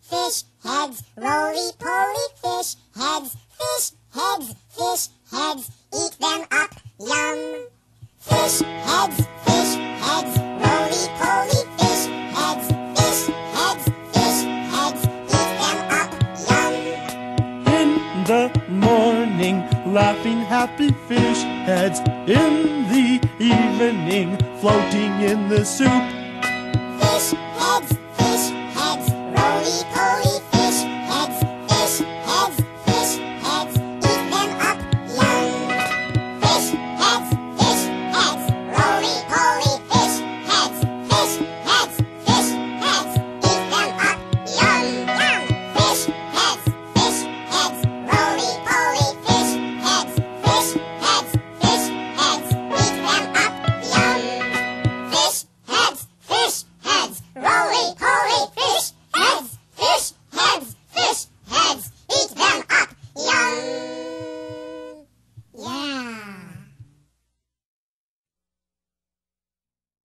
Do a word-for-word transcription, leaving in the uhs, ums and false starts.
fish heads, roly-poly fish heads, fish heads, fish heads, eat them up, yum. Fish heads, fish heads, roly-poly fish heads, fish heads, fish heads, eat them up, yum. In the morning, laughing happy fish heads. In the evening, floating in the soup. Fish heads,